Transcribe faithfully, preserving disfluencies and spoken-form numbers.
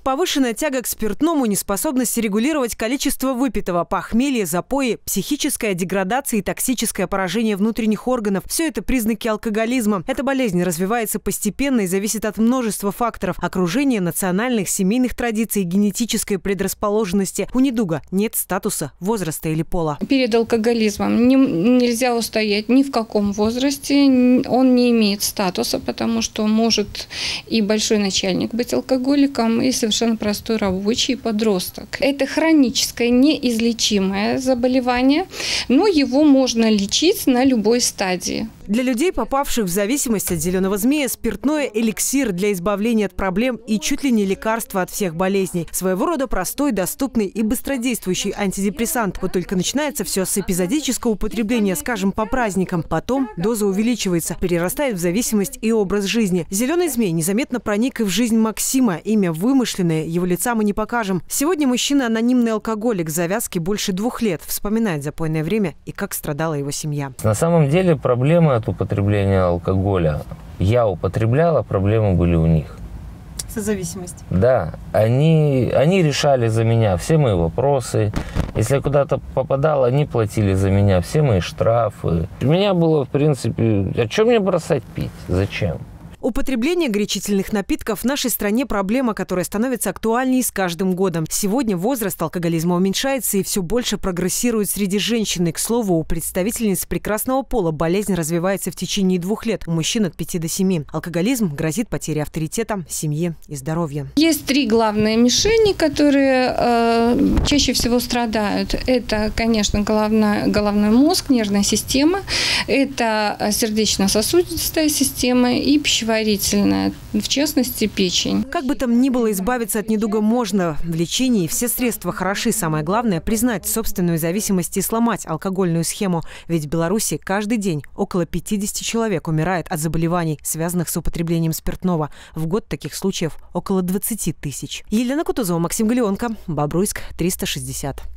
Повышенная тяга к спиртному, неспособность регулировать количество выпитого, похмелье, запои, психическая деградация и токсическое поражение внутренних органов – все это признаки алкоголизма. Эта болезнь развивается постепенно и зависит от множества факторов – окружения, национальных, семейных традиций, генетической предрасположенности. У недуга нет статуса, возраста или пола. Перед алкоголизмом не, нельзя устоять ни в каком возрасте. Он не имеет статуса, потому что может и большой начальник быть алкоголиком, и совершенно простой рабочий подросток. Это хроническое, неизлечимое заболевание, но его можно лечить на любой стадии. Для людей, попавших в зависимость от зеленого змея, спиртное – эликсир для избавления от проблем и чуть ли не лекарство от всех болезней. Своего рода простой, доступный и быстродействующий антидепрессант. Вот только начинается все с эпизодического употребления, скажем, по праздникам. Потом доза увеличивается, перерастает в зависимость и образ жизни. Зеленый змей незаметно проник и в жизнь Максима. Имя вымышленное, его лица мы не покажем. Сегодня мужчина – анонимный алкоголик, завязки больше двух лет. Вспоминает запойное время и как страдала его семья. На самом деле проблема от употребления алкоголя. Я употреблял, а проблемы были у них. Созависимость. Да, они, они решали за меня все мои вопросы. Если я куда-то попадал, они платили за меня все мои штрафы. У меня было, в принципе, а что мне бросать пить? Зачем? Употребление горячительных напитков в нашей стране – проблема, которая становится актуальнее с каждым годом. Сегодня возраст алкоголизма уменьшается и все больше прогрессирует среди женщин. И, к слову, у представительниц прекрасного пола болезнь развивается в течение двух лет, у мужчин от пяти до семи. Алкоголизм грозит потерей авторитета, семьи и здоровья. Есть три главные мишени, которые э, чаще всего страдают. Это, конечно, головной, головной мозг, нервная система, это сердечно-сосудистая система и пищевая, в частности, печень. Как бы там ни было, избавиться от недуга можно. В лечении все средства хороши. Самое главное – признать собственную зависимость и сломать алкогольную схему. Ведь в Беларуси каждый день около пятидесяти человек умирает от заболеваний, связанных с употреблением спиртного. В год таких случаев около двадцати тысяч. Елена Кутузова, Максим Галеонко, Бобруйск, триста шестьдесят.